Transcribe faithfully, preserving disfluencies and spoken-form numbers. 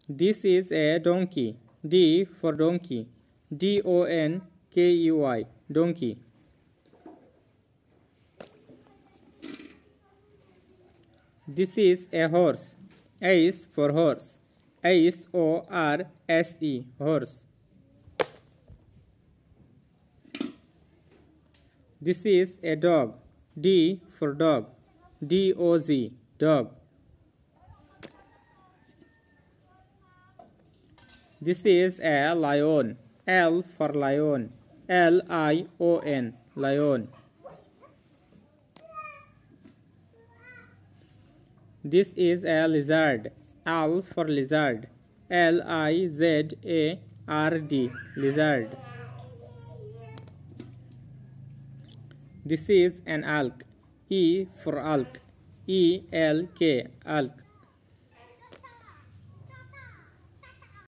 This is a donkey. D for donkey. D O N K E Y. Donkey. This is a horse. S for horse. S O R S E. Horse. This is a dog. D for dog. D O Z. Dog. This is a lion. L for lion. L I O N. Lion. This is a lizard. L for lizard. L I Z A R D. Lizard. This is an elk. E for elk. E L K. Elk.